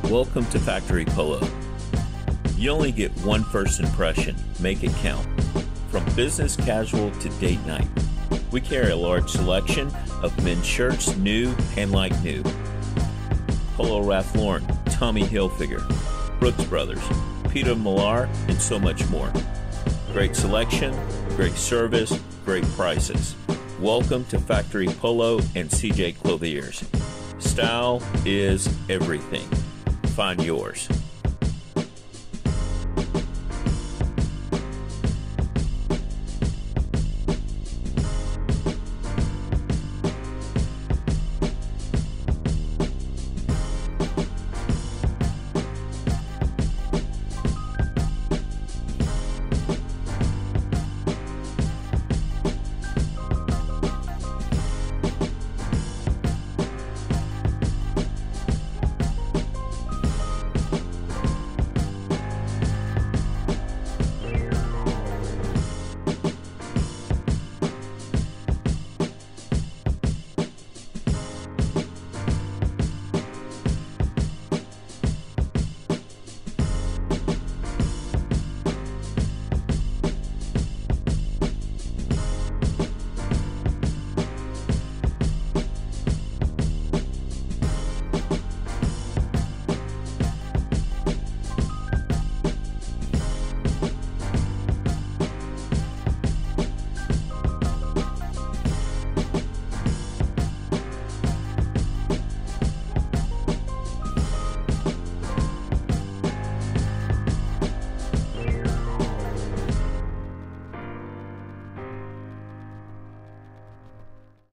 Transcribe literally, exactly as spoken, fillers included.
Welcome to Factory Polo. You only get one first impression. Make it count. From business casual to date night, we carry a large selection of men's shirts, new and like new. Polo Ralph Lauren, Tommy Hilfiger, Brooks Brothers, Peter Millar, and so much more. Great selection, great service, great prices. Welcome to Factory Polo and C J Clothiers. Style is everything. Find yours.